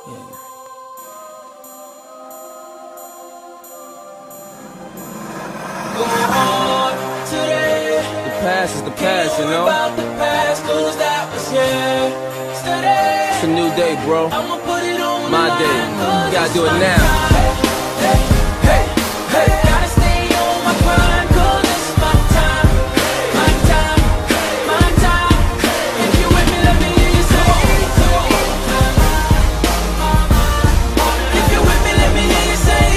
Yeah. Go on today. The past is the past, you know? About the past, 'cause that was yesterday. It's a new day, bro. I'ma put it on My day. You gotta do it now. Hey, hey, hey. Gotta stay on my grind, 'cause it's my time. My time, my time. If you with me, let me hear you say. If you with me, let me hear you say.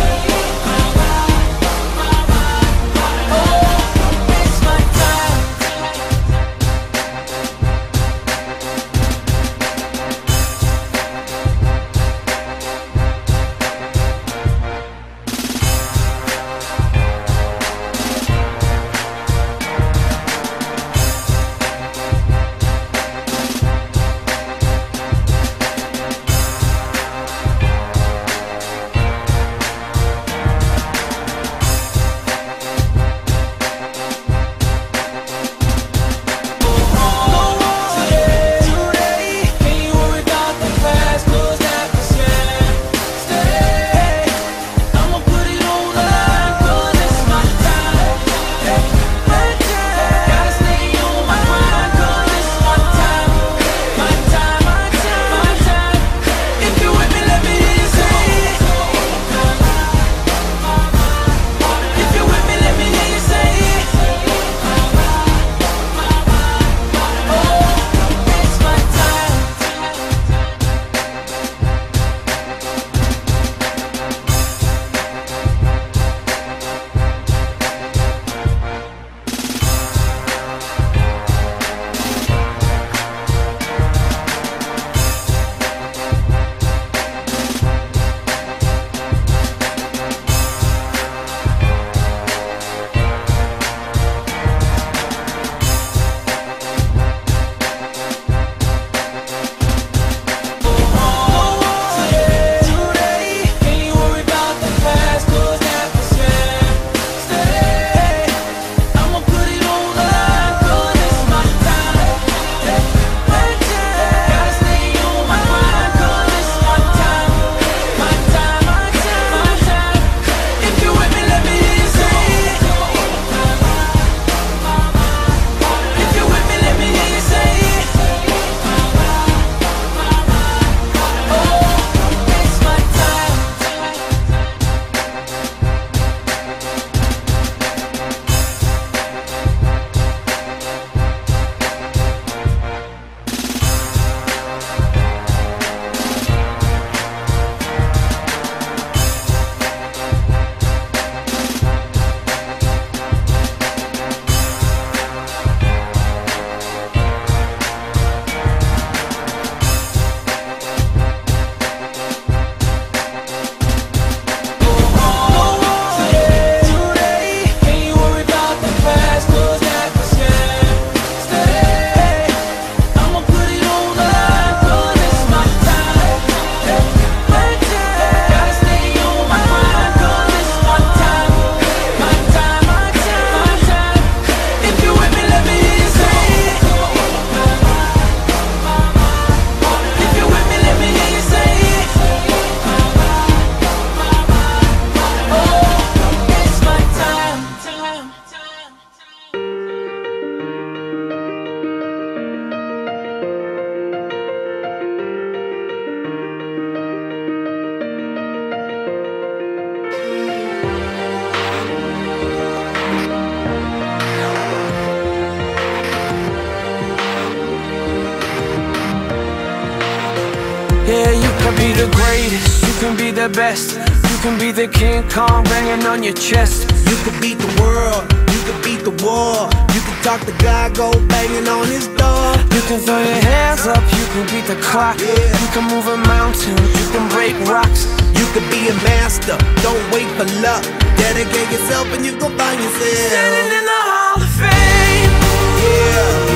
Yeah, you can be the greatest, you can be the best. You can be the King Kong banging on your chest. You could beat the world, you could beat the war. You can talk to God, go banging on his door. You can throw your hands up, you can beat the clock. You can move a mountain, you can break rocks. You could be a master, don't wait for luck. Dedicate yourself and you gon' find yourself Standing in the Hall of Fame. Yeah.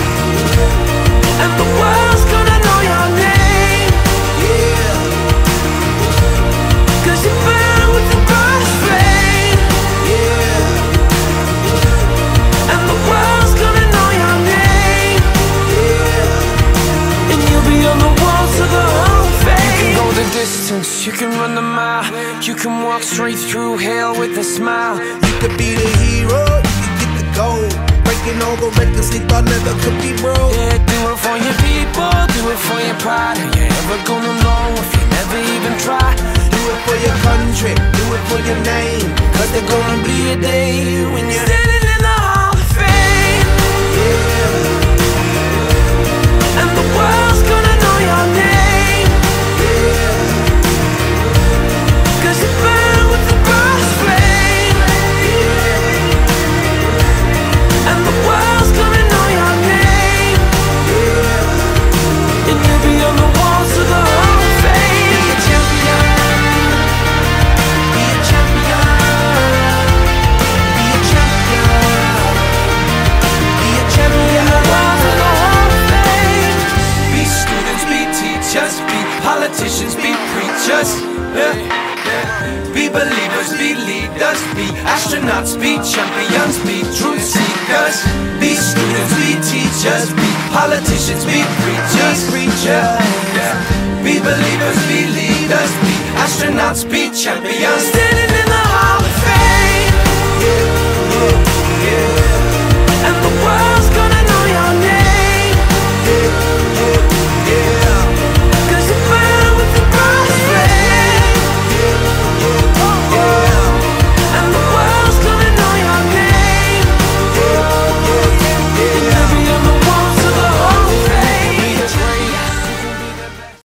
And the world's gonna know your name. Yeah. 'Cause you burn with the brightest flame. Yeah. And the world's gonna know your name. Yeah. And you'll be on the walls of the Hall of Fame. You can run the mile, you can walk straight through hell with a smile. You could be the hero, you could get the gold, breaking all the records they thought never could be broke. Yeah, do it for your people, do it for your pride. Are you ever gonna know if you never even try? Do it for your country, do it for your name, cause there's gonna be a day when you're standing in the Hall of Fame. yeah. And the world's gonna know your name, cause you burn with the burst flame. And the world's gonna know your name, and you'll be on the walls of the Hall of Fame. Be a champion. Be a champion. Be a champion. Be a champion. The walls of the Hall of Fame. Be students, be teachers, be politicians, be preachers. Yeah. Be believers, be leaders, be astronauts, be champions, be truth seekers. Be students, be teachers, be politicians, be preachers. Yeah. Be believers, be leaders, be astronauts, be champions. Standing